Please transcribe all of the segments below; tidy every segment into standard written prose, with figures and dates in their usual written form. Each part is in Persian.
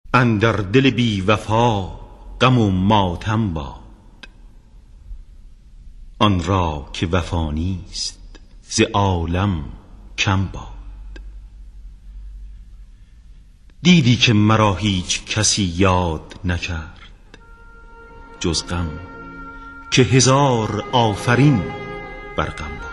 اندر دل بی وفا غم و ماتم باد، آن را که وفا نیست ز عالم کم باد. دیدی که مرا هیچ کسی یاد نکرد جز غم، که هزار آفرین بر غم باد.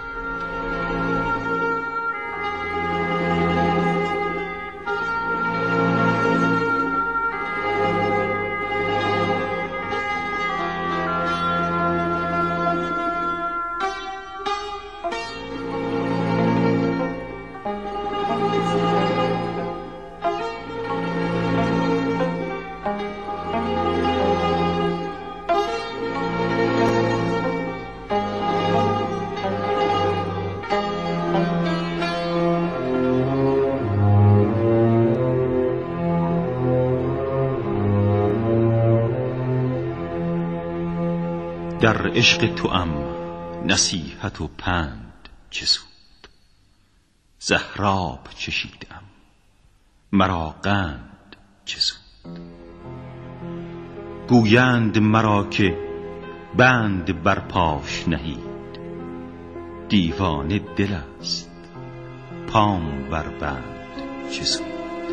در عشق توام نصیحت و پند چه سود، زهراب چشیدم مرا قند چه سود. گویند مرا که بند بر پاش نهید، دیوانه دل است پام بر بند چه سود.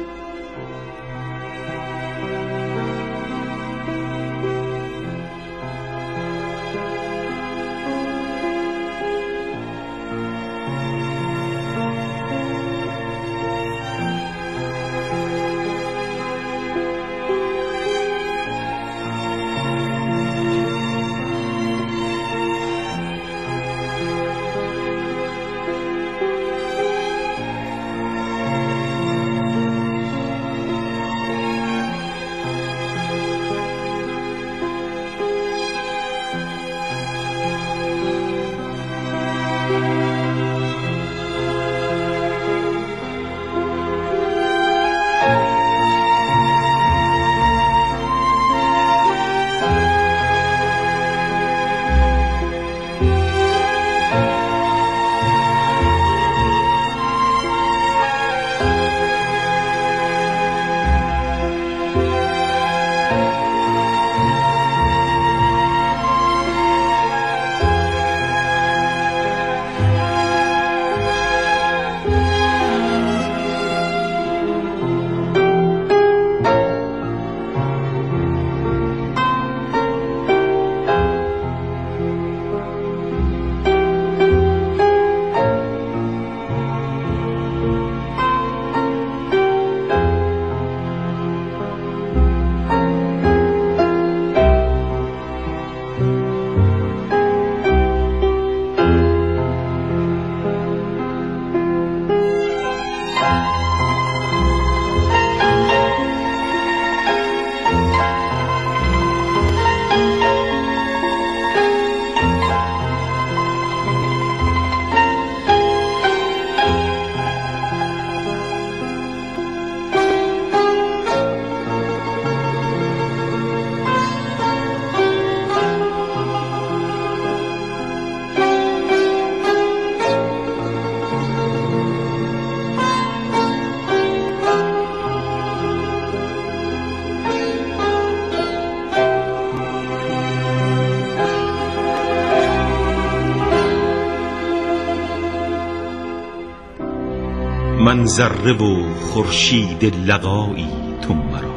من ذره و خورشید لقایی تو مرا،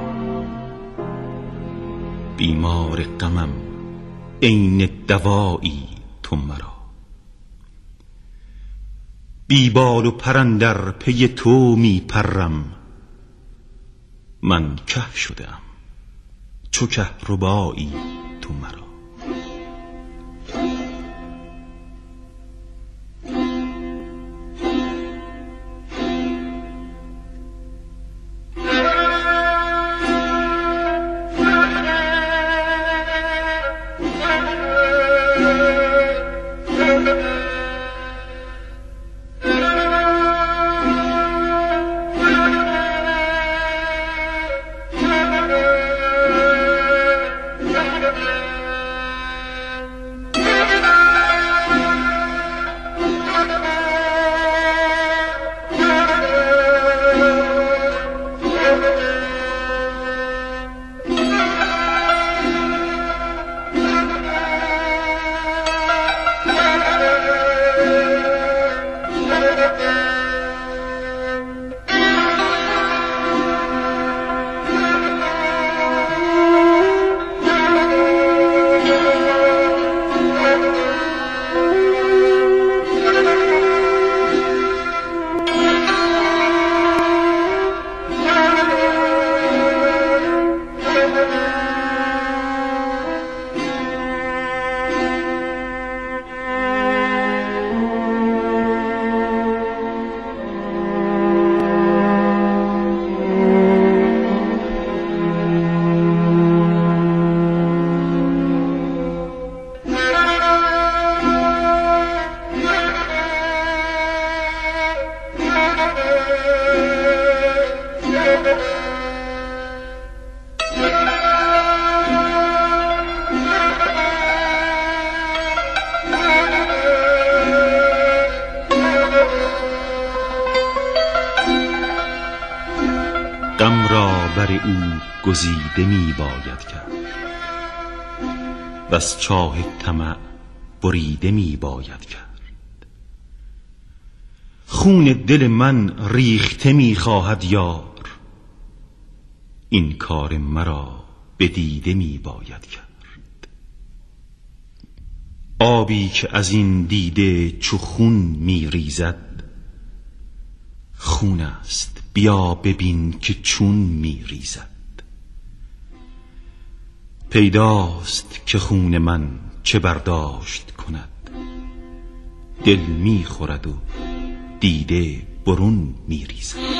بیمار غمم عین دوایی تو مرا. بی بال و پر اندر پی تو می پرم، من که شدم چو کهربایی تو مرا. غم را بر او گزیده می باید کرد و از چاه طمع بریده می باید کرد. خون دل من ریخته می خواهد یار، این کار مرا به دیده می باید کرد. آبی که از این دیده چو خون می ریزد، خون است بیا ببین که چون می ریزد. پیداست که خون من چه برداشت کند، دل می خورد و دیده برون می ریزد.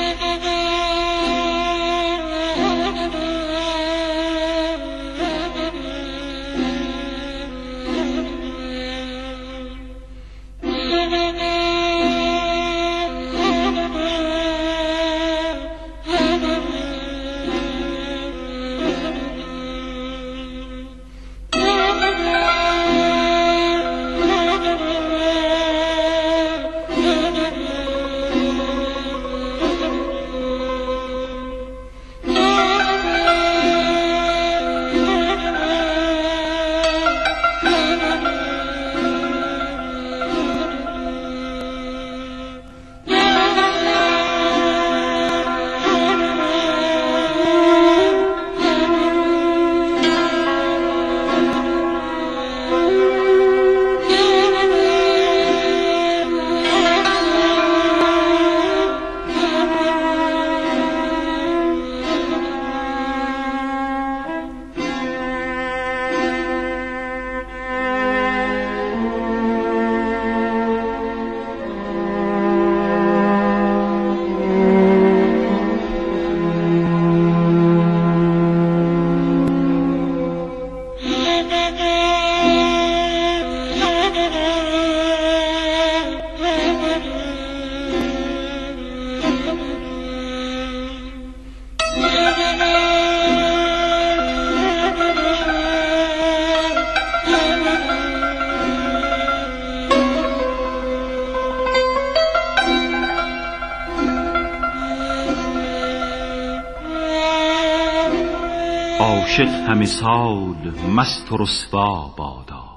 عاشق همه سال مست و رسوا بادا،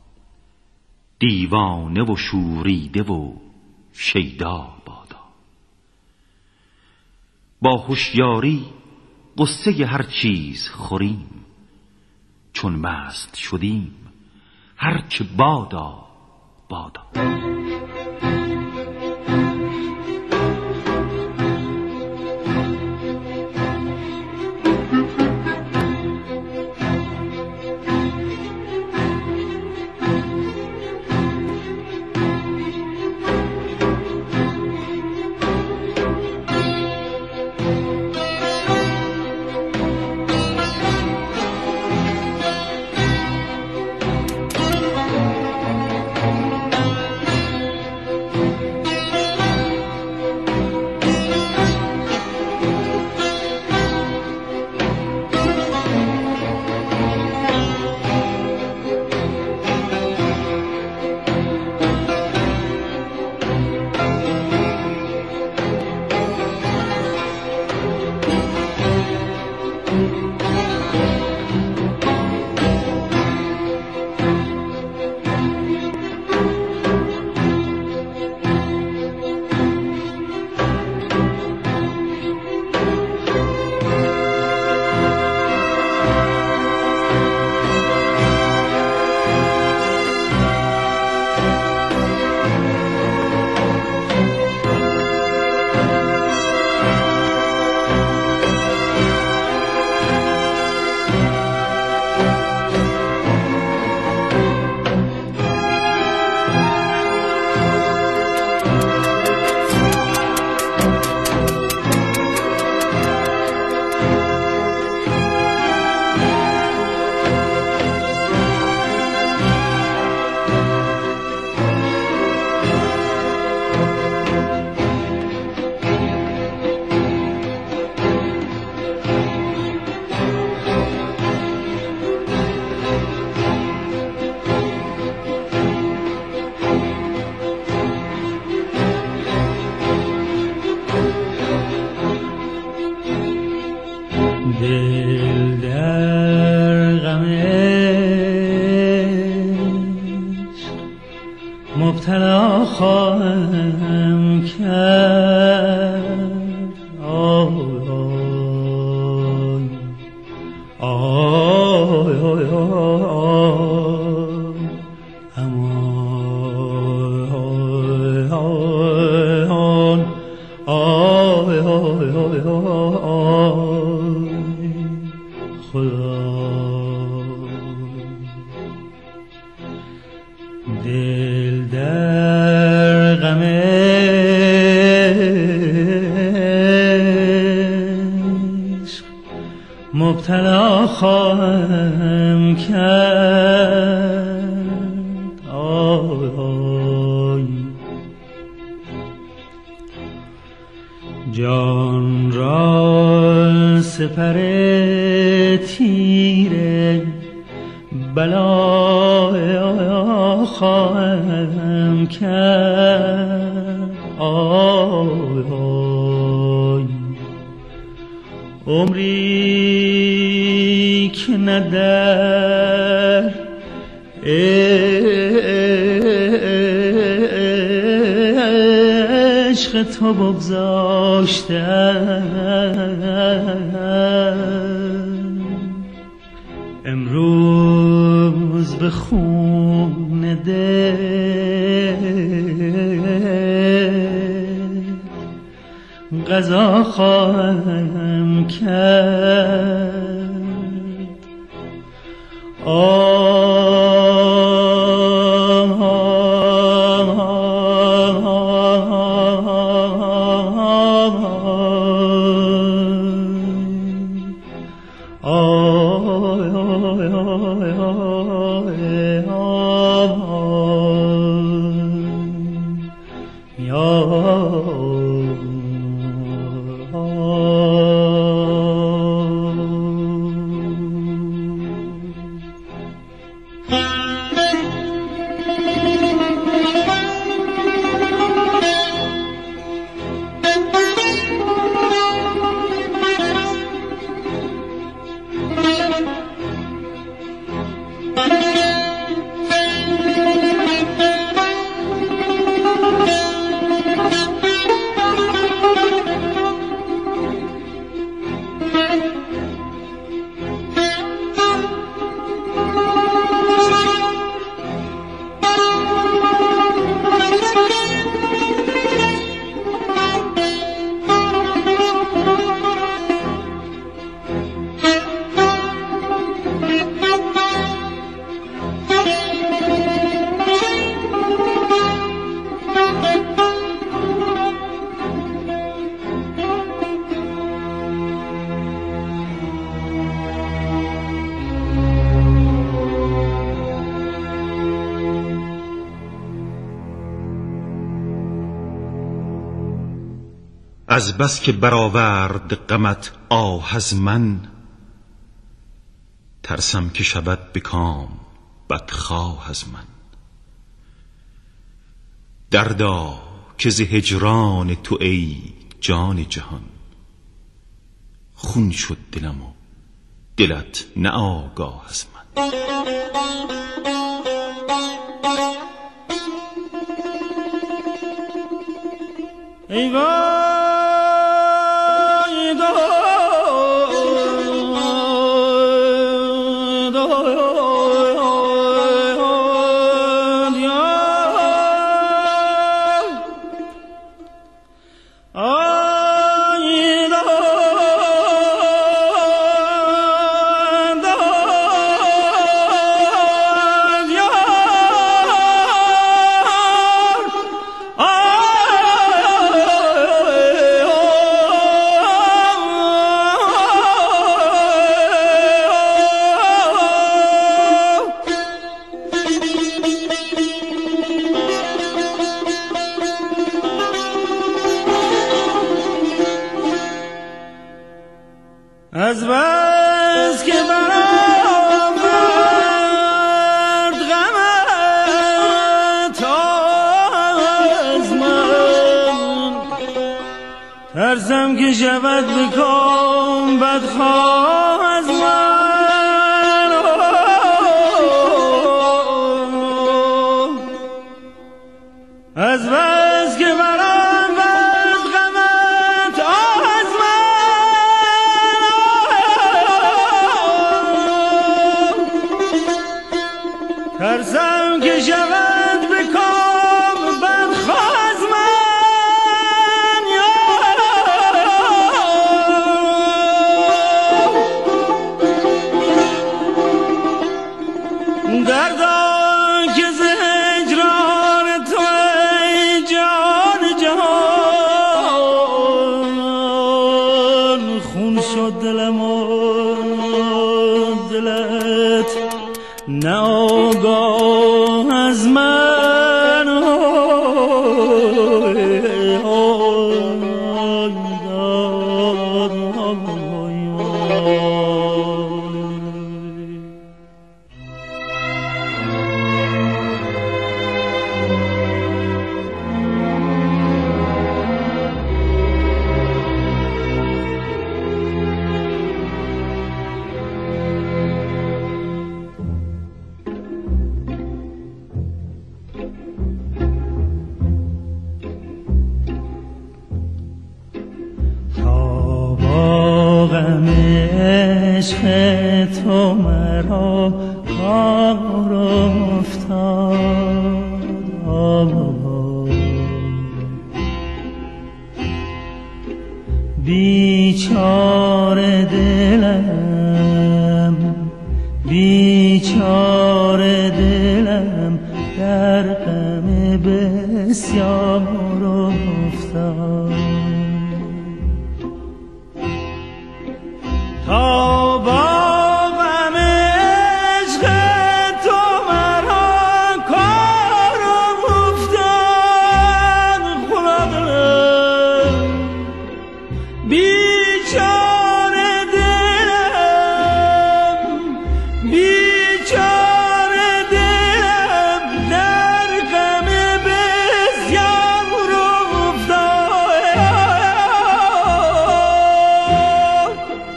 دیوانه و شوریده و شیدا بادا. با هوشیاری قصه هر چیز خوریم، چون مست شدیم هر چه بادا بادا. دل در غم عشق مبتلا خواهم کرد. آی آی آی آی امان آی آی آی آی خدا. دل در غم عشق مبتلا خواهم کرد. آی جان را سپر تیره بلا خواهم کرد. آی آی عمری که نه در عشق تو بگذاشتم، امروز به خون دل قضا خواهم کرد. از بس که برآورد غمت آه از من، ترسم که شود به کام بدخواه از من. دردا که ز هجران تو ای جان جهان، خون شد دلم و دلت نه آگاه از من. ای وای از بس که برآورد غمت از من، ترسم که شود به کام بدخواه از من، از بس که برام بد غمت از من، ترسم که شود به کام بدخواه از من. دردا که ز هجران تو ای جان جان، خون شد دلم و دلت نه آگاه از من. عشق تو مرا کار افتاد، بیچاره دلم، بیچاره دلم در غم بسیار افتاد. تا با غم عشق تو مرا کار افتاد، خدا دلم، بیچاره دلم، بیچاره دلم در غم بسیار افتاد.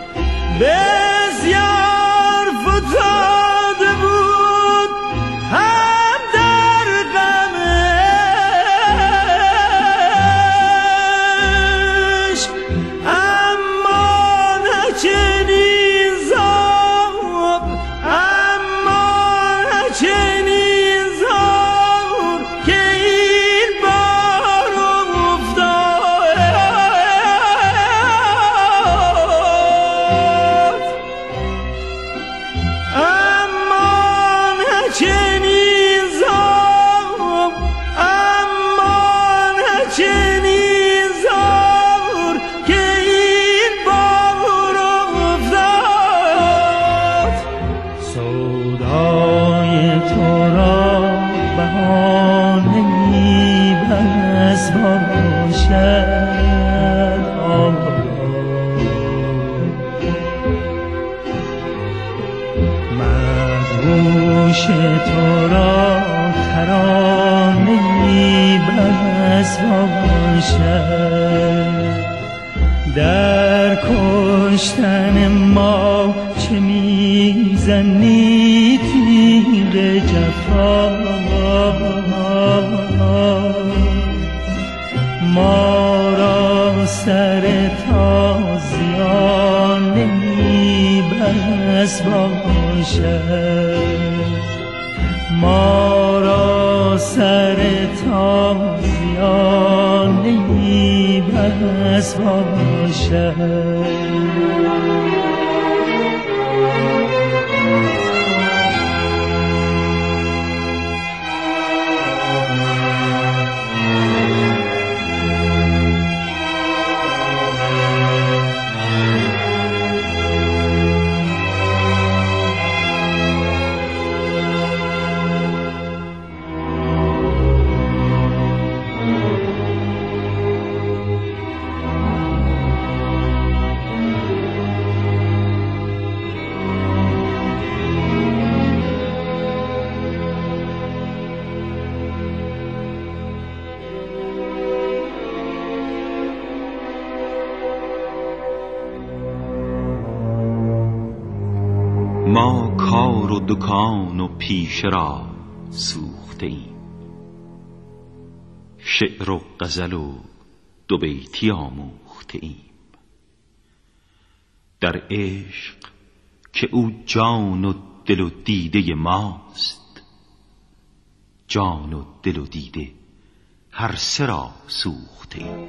بسیار فتاده بود هم در غمش، اما نه چنین زار، اما نه چنین زار که این بار افتاد. اما نه چنین زار، اما نه چنین زار که این بار افتاد. سودای تو را بهانه‌ای بس باشد، مدهوش تو را ترانه‌ای بس باشد. در کشتن ما چه میزنی تیغ جفا، ما را سر تازیانه‌ای بس باشد، ما را سر تازیانه‌ای بس باشد. ما کار و دکان و پیشه را سوخته ایم، شعر و غزل و دو بیتی آموخته ایم. در عشق که او جان و دل و دیده ماست، جان و دل و دیده هر سه را سوخته ایم.